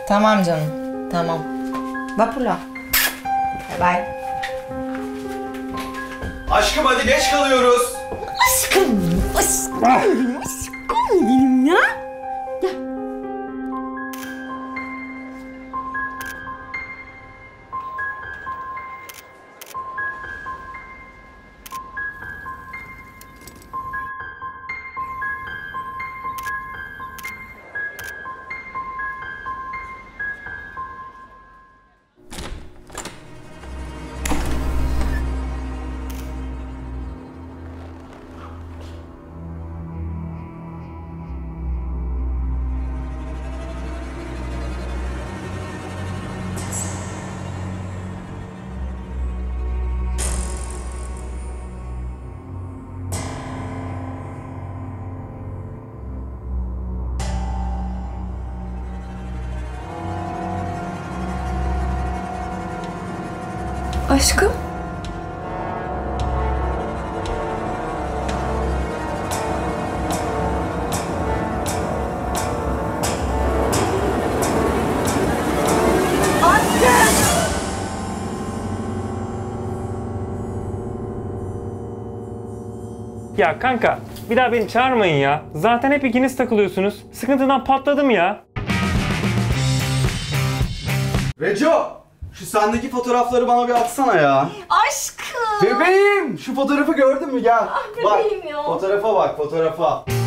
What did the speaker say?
Tamam canım. Tamam. Vapurla. Bye bye. Aşkım hadi geç kalıyoruz. Aşkım benim ya. Aşkım? Ya kanka, bir daha beni çağırmayın ya. Zaten hep ikiniz takılıyorsunuz. Sıkıntıdan patladım ya. Reco, şu sendeki fotoğrafları bana bir atsana ya. Aşkım. Bebeğim, şu fotoğrafı gördün mü? Gel. Bebeğim bak, ya. Fotoğrafa bak, fotoğrafa.